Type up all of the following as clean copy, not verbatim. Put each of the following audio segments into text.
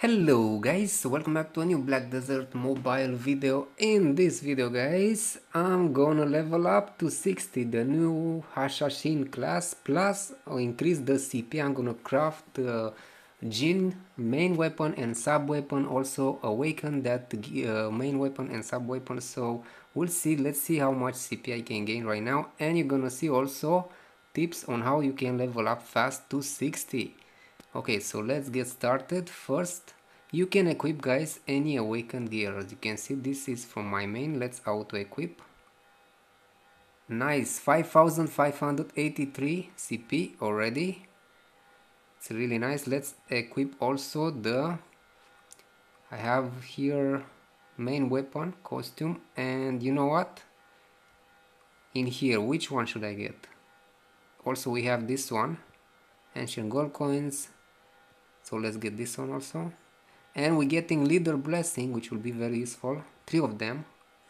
Hello guys, welcome back to a new Black Desert mobile video. In this video guys, I'm gonna level up to 60 the new Assassin class plus increase the CP. I'm gonna craft the Jinn main weapon and sub weapon, also awaken that main weapon and sub weapon. So we'll see, let's see how much CP I can gain right now, and you're gonna see also tips on how you can level up fast to 60. Okay, so let's get started. First, you can equip guys any awakened gear. As you can see, this is from my main. Let's auto equip. Nice, 5583 CP already. It's really nice. Let's equip also I have here main weapon costume, and you know what? In here, which one should I get? Also we have this one, ancient gold coins. So let's get this one also. And we're getting leader blessing, which will be very useful. 3 of them.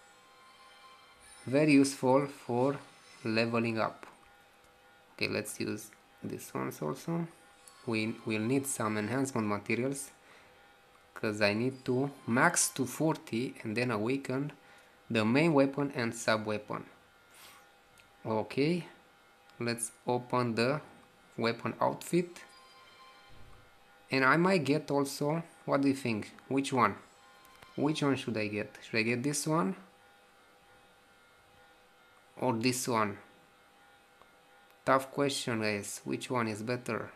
Very useful for leveling up. Okay, let's use this ones also. We'll need some enhancement materials, because I need to max to 40 and then awaken the main weapon and sub weapon. Okay, let's open the weapon outfit. And I might get also, what do you think? Which one? Which one should I get? Should I get this one? Or this one? Tough question guys, which one is better?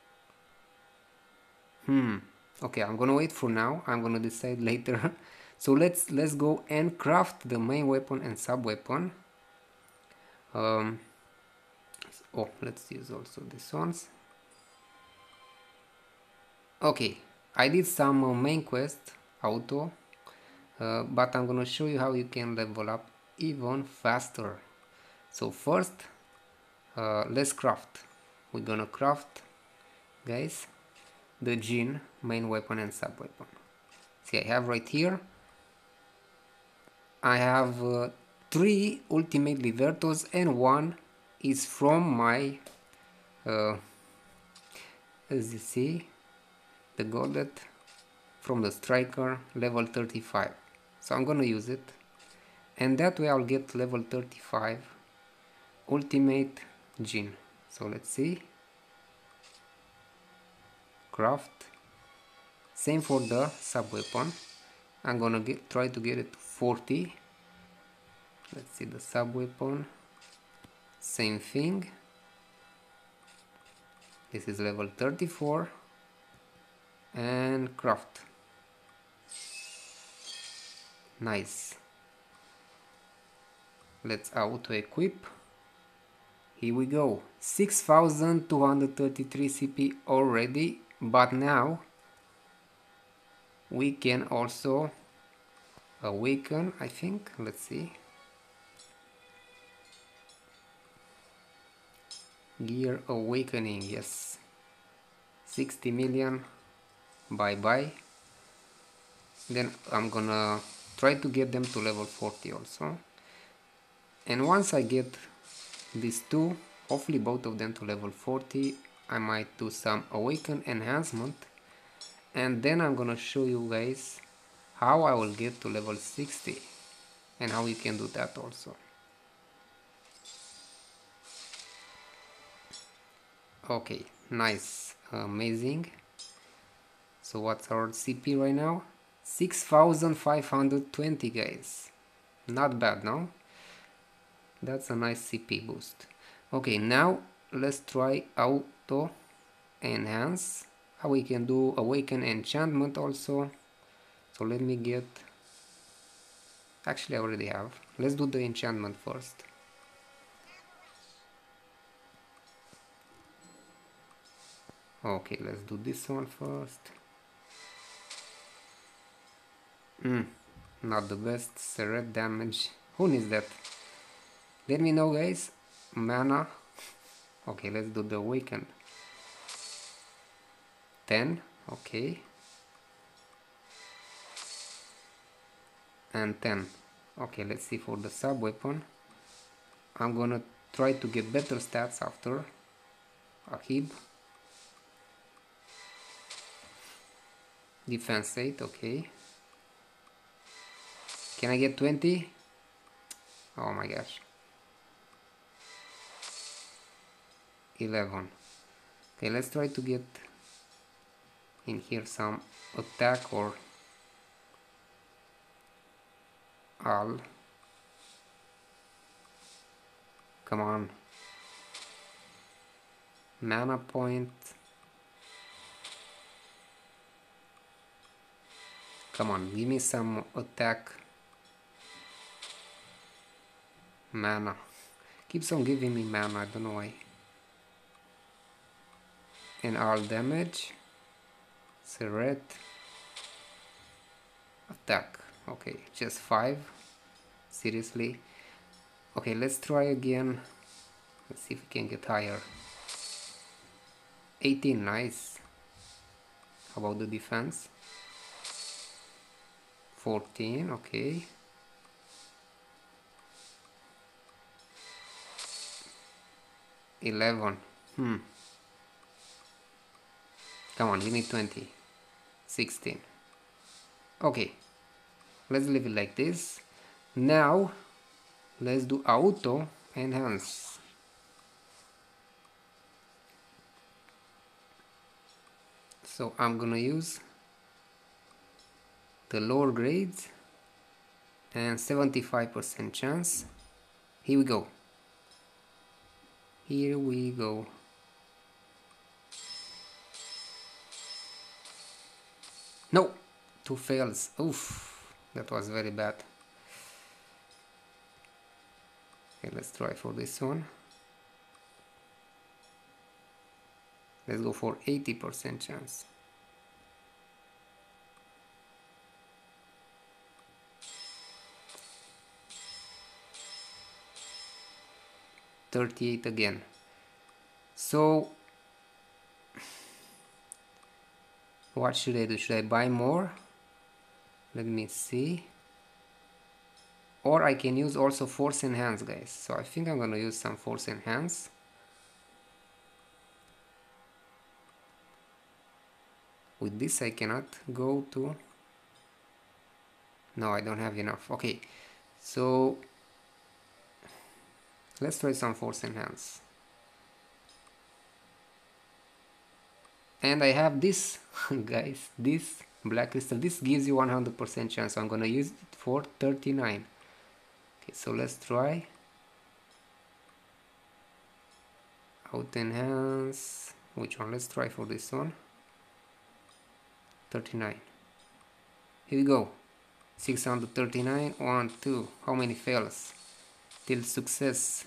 Okay, I'm gonna wait for now, I'm gonna decide later. So let's go and craft the main weapon and sub weapon. Let's use also these ones. Okay, I did some main quest auto, but I'm gonna show you how you can level up even faster. So first, let's craft. We're gonna craft, guys, the Jinn main weapon and sub weapon. See, I have right here, I have 3 ultimate Libertos, and 1 is from my as you see, the gauntlet from the striker level 35. So I'm gonna use it, and that way I'll get level 35 ultimate Jinn. So let's see, craft. Same for the sub weapon. I'm gonna try to get it to 40. Let's see the sub weapon. Same thing. This is level 34. And craft. Nice. Let's auto equip. Here we go. 6233 CP already, but now we can also awaken, I think. Let's see. Gear awakening, yes. 60 million. Bye bye. Then I'm gonna try to get them to level 40 also. And once I get these 2, hopefully both of them to level 40, I might do some awaken enhancement, and then I'm gonna show you guys how I will get to level 60 and how you can do that also. Okay, nice, amazing. So what's our CP right now? 6520 guys. Not bad, no? That's a nice CP boost. Okay, now let's try auto enhance. How we can do awaken enchantment also. So let me get, actually I already have. Let's do the enchantment first. Okay, let's do this one first. Not the best. Serret damage. Who needs that? Let me know guys. Mana. Okay, let's do the awaken. 10. Okay. And 10. Okay, let's see for the sub weapon. I'm gonna try to get better stats after Ahib. Defense 8, okay. Can I get 20? Oh my gosh. 11. Okay, let's try to get in here some attack or all. Come on. Mana point. Come on, give me some attack. Mana. Keeps on giving me mana, I don't know why. And all damage. Seret. Attack. Okay, just 5. Seriously. Okay, let's try again. Let's see if we can get higher. 18, nice. How about the defense? 14, okay. $11. Come on, give me 20. 16. Okay. Let's leave it like this. Now, let's do auto enhance. So I'm gonna use the lower grades and 75% chance. Here we go. Here we go. No, 2 fails. Oof, that was very bad. Okay, let's try for this one. Let's go for 80% chance. $38 again. So what should I do? Should I buy more? Let me see. Or I can use also force enhance, guys. So I think I'm gonna use some force enhance. With this I cannot go to... No, I don't have enough. Okay, so let's try some force enhance. And I have this, guys, this black crystal. This gives you 100% chance. So I'm gonna use it for 39. Okay, so let's try. Auto enhance. Which one? Let's try for this one. 39. Here we go. 639. 1, 2. How many fails? Till success.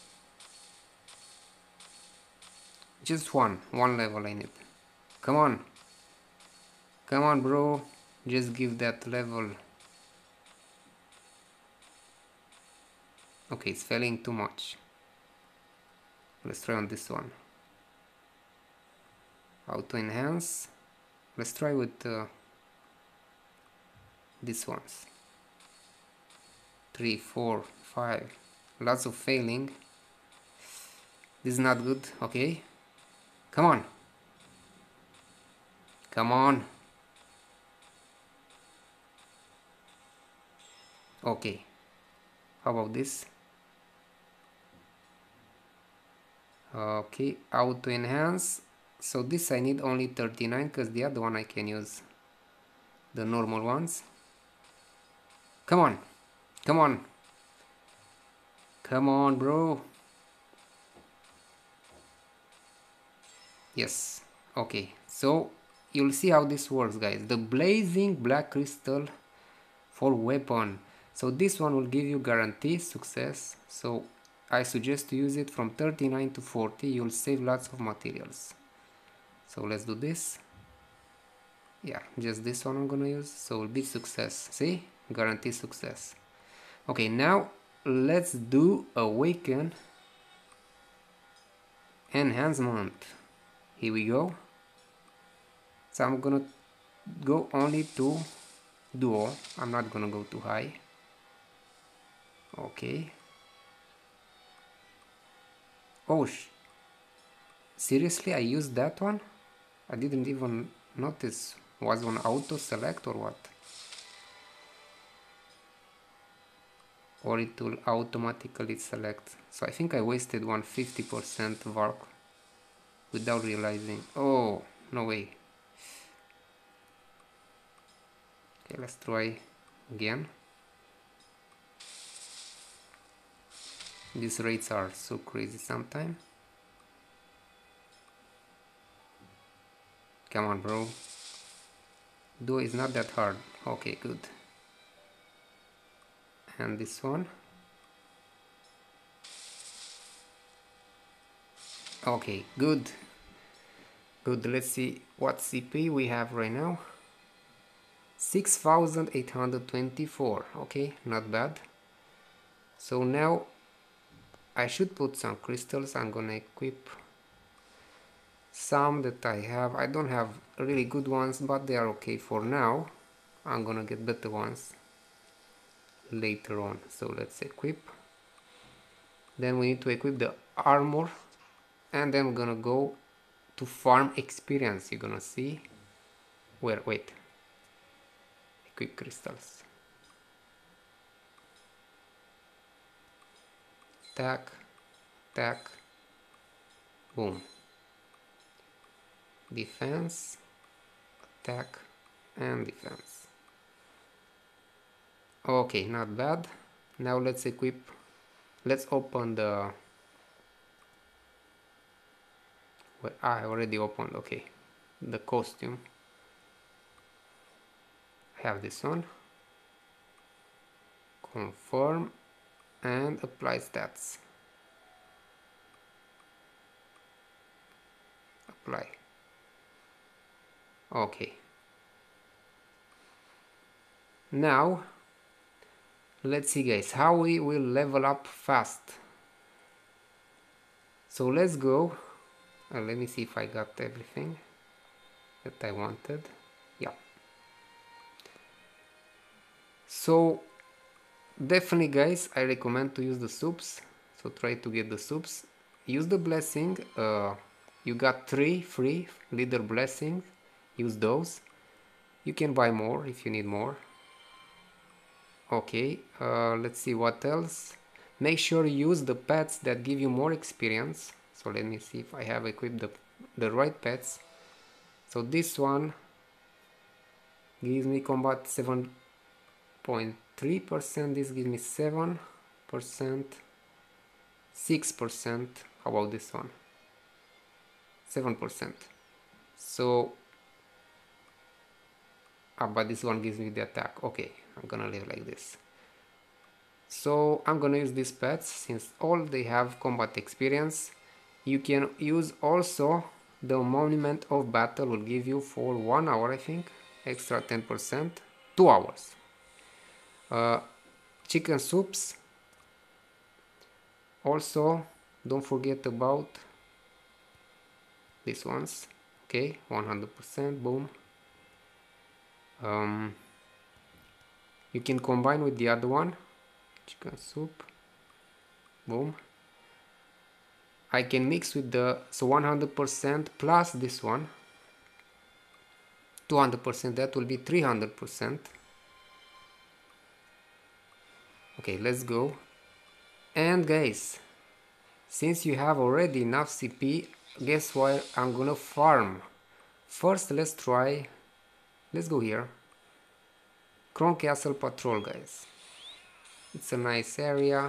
Just one level I need. Come on. Come on, bro. Just give that level. Okay, it's failing too much. Let's try on this one. Auto enhance. Let's try with these ones. 3, 4, 5. Lots of failing. This is not good. Okay. Come on. Come on. Okay. How about this? Okay, auto enhance. So this I need only 39 because the other one I can use the normal ones. Come on. Come on. Come on, bro. Yes. Okay. So you'll see how this works, guys. The blazing black crystal for weapon. So this one will give you guaranteed success. So I suggest to use it from 39 to 40. You'll save lots of materials. So let's do this. Yeah, just this one I'm gonna use. So it'll be success. See? Guaranteed success. Okay, now let's do awaken enhancement. Here we go. So I'm gonna go only to duo. I'm not gonna go too high. Okay. Oh, seriously, I used that one? I didn't even notice Was on auto select or what? Or it will automatically select. So I think I wasted 150% VARC without realizing. Oh, no way. Okay, let's try again. These rates are so crazy sometimes. Come on, bro. Duo is not that hard. Okay, good. And this one. Okay, good. Good, let's see what CP we have right now. 6824. Okay, not bad. So now I should put some crystals. I'm gonna equip some that I have. I don't have really good ones, but they are okay for now. I'm gonna get better ones later on. So let's equip. Then we need to equip the armor, and then we're gonna go to farm experience. You're gonna see where, wait, equip crystals. Tack, tack, boom. Defense, attack, and defense. Okay, not bad. Now let's equip, let's open the, well, I already opened, okay, the costume. I have this one. Confirm and apply stats. Apply. Okay. Now let's see, guys, how we will level up fast. So let's go. Let me see if I got everything that I wanted. Yeah. So definitely, guys, I recommend to use the soups. So try to get the soups. Use the blessing. You got 3 free leader blessing. Use those. You can buy more if you need more. Okay, let's see what else. Make sure you use the pets that give you more experience. So let me see if I have equipped the right pets. So this one gives me combat 7.3%. This gives me 7%, 6%. How about this one? 7%. So, but this one gives me the attack. Okay, I'm gonna leave like this. So I'm gonna use these pets since all they have combat experience. You can use also the Monument of Battle, will give you for 1 hour, I think, extra 10%, 2 hours. Chicken soups. Also, don't forget about these ones. Okay, 100%, boom. You can combine with the other one, chicken soup, boom. I can mix with the, so 100% plus this one, 200%, that will be 300%. Okay, let's go. And guys, since you have already enough CP, guess what I'm gonna farm. First, let's try, let's go here. Kron Castle Patrol, guys. It's a nice area.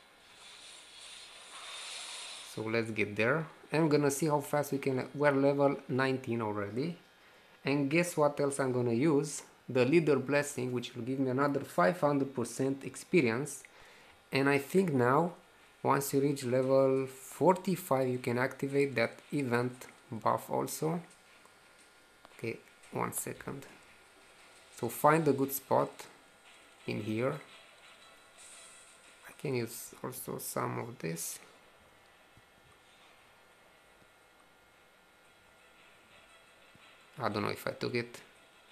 So let's get there. I'm gonna see how fast we can, we're level 19 already. And guess what else I'm gonna use? The leader blessing, which will give me another 500% experience. And I think now, once you reach level 45, you can activate that event buff also. Okay, 1 second. So find a good spot in here. I can use also some of this. I don't know if I took it.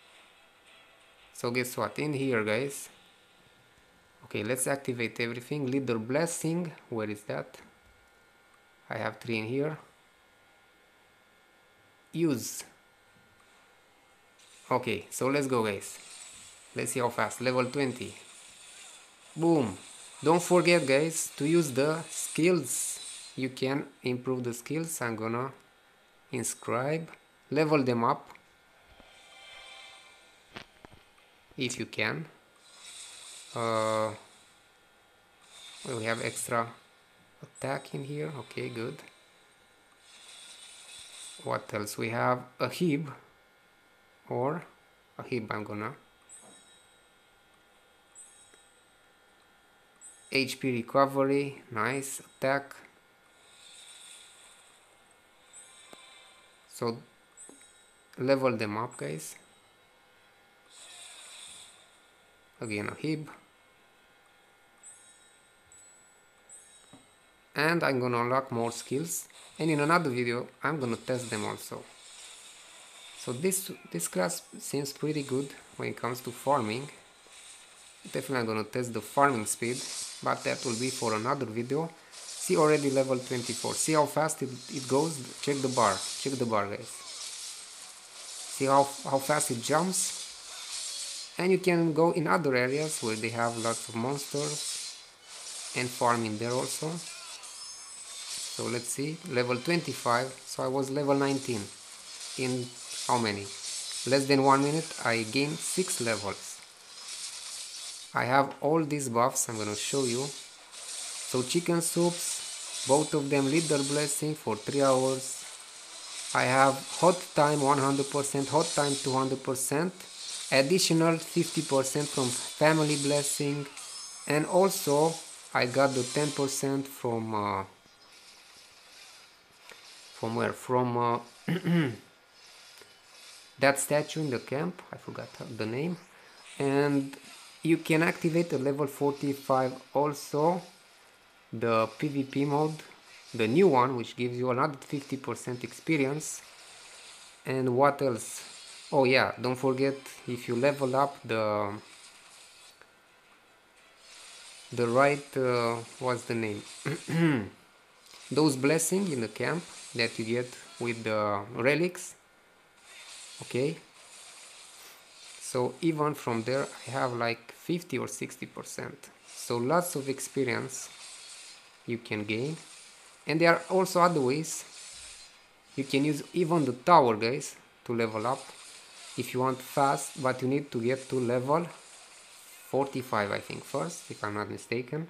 So guess what, in here, guys. Okay, let's activate everything. Leader blessing, where is that? I have 3 in here. Use. Okay, so let's go guys. Let's see how fast. Level 20. Boom. Don't forget guys to use the skills. You can improve the skills. I'm gonna inscribe. Level them up if you can. We have extra attack in here. Okay, good. What else? We have a hib or a hib. I'm gonna HP recovery. Nice attack. So level them up guys. Again a hib. And I'm gonna unlock more skills, and in another video I'm gonna test them also. So this class seems pretty good when it comes to farming. Definitely I'm gonna test the farming speed, but that will be for another video. See, already level 24. See how fast it goes. Check the bar guys. See how fast it jumps. And you can go in other areas where they have lots of monsters and farm in there also. So let's see, level 25, so I was level 19 in how many? Less than 1 minute I gained 6 levels. I have all these buffs, I'm gonna show you. So chicken soups, both of them leader blessing for 3 hours. I have hot time 100%, hot time 200%, additional 50% from family blessing, and also I got the 10% from where? From that statue in the camp, I forgot the name. And you can activate a level 45 also, the PvP mode, the new one, which gives you another 50% experience. And what else? Oh yeah, don't forget, if you level up the right, what's the name? Those blessings in the camp that you get with the relics. Okay, so even from there I have like 50 or 60%, so lots of experience you can gain. And there are also other ways. You can use even the tower guys to level up if you want fast, but you need to get to level 45 I think first, if I'm not mistaken.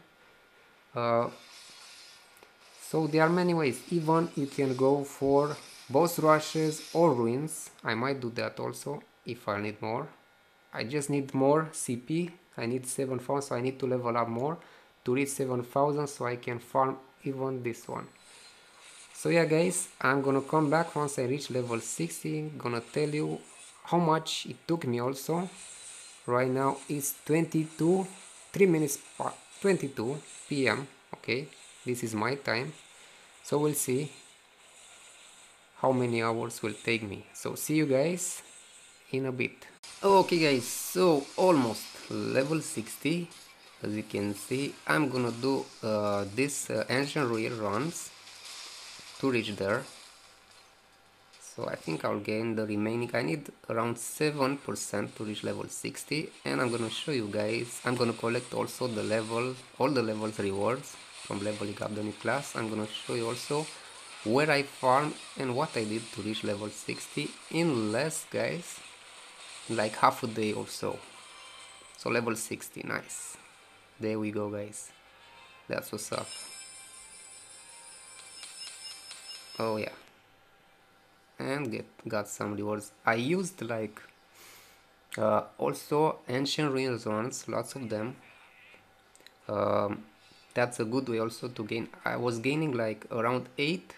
So there are many ways. Even you can go for boss rushes or ruins. I might do that also if I need more. I just need more CP. I need 7,000, so I need to level up more to reach 7,000 so I can farm even this one. So yeah guys, I'm gonna come back once I reach level 60. Gonna tell you how much it took me also. Right now it's 3 minutes 22 PM. Okay, this is my time. So we'll see how many hours will take me. So see you guys in a bit. Okay guys, so almost level 60. As you can see, I'm gonna do this ancient ruin runs to reach there. So I think I'll gain the remaining. I need around 7% to reach level 60, and I'm gonna show you guys. I'm gonna collect also the level, all the levels rewards from leveling up the new class. I'm gonna show you also where I farm and what I did to reach level 60 in less, guys, like half a day or so. So level 60, nice. There we go guys, that's what's up. Oh yeah, and got some rewards. I used like also ancient ruins runs, lots of them. That's a good way also to gain. I was gaining like around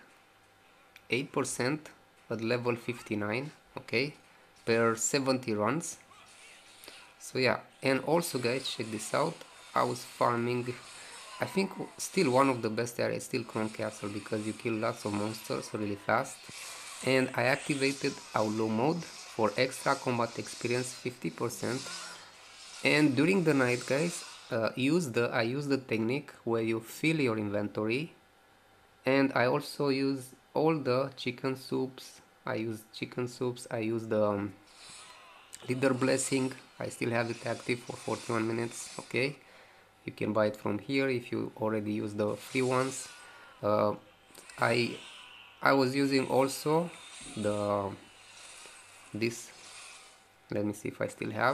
8% at level 59, okay, per 70 runs. So yeah, and also guys, check this out. I was farming, I think still one of the best areas, still Chrome Castle, because you kill lots of monsters really fast. And I activated Outlaw mode for extra combat experience 50%. And during the night guys, I use the technique where you fill your inventory. And I also use all the chicken soups. I use the Leader Blessing, I still have it active for 41 minutes. Okay, you can buy it from here if you already use the free ones. uh, I was using also the this, let me see if I still have.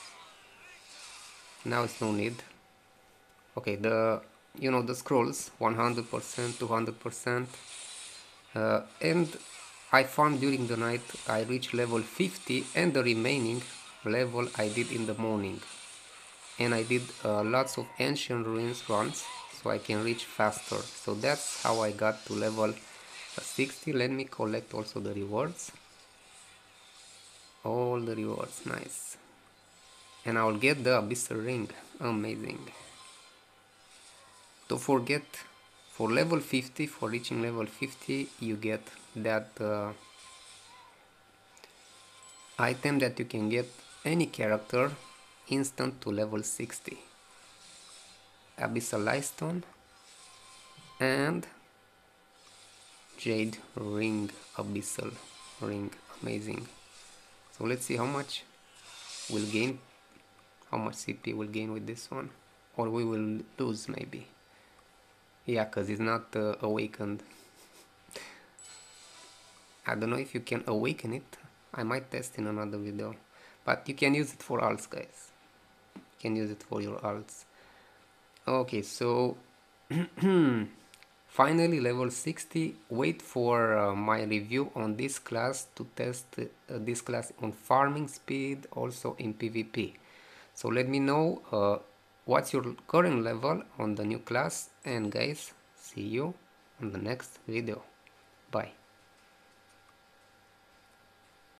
Now it's no need. Okay, the, you know, the scrolls 100%, 200%, and I found during the night I reached level 50, and the remaining level I did in the morning. And I did lots of ancient ruins runs so I can reach faster. So that's how I got to level 60. Let me collect also the rewards. All the rewards, nice. And I will get the Abyssal Ring, amazing. Don't forget, for level 50, for reaching level 50, you get that item that you can get any character instant to level 60. Abyssal Lightstone and Jade Ring, Abyssal Ring, amazing. So let's see how much we'll gain, how much CP we'll gain with this one, or we will lose maybe. Yeah, because it's not awakened. I don't know if you can awaken it. I might test in another video, but you can use it for alts, guys. You can use it for your alts. Okay, so finally level 60. Wait for my review on this class to test this class on farming speed, also in PvP. So let me know what's your current level on the new class, and guys, see you on the next video. Bye.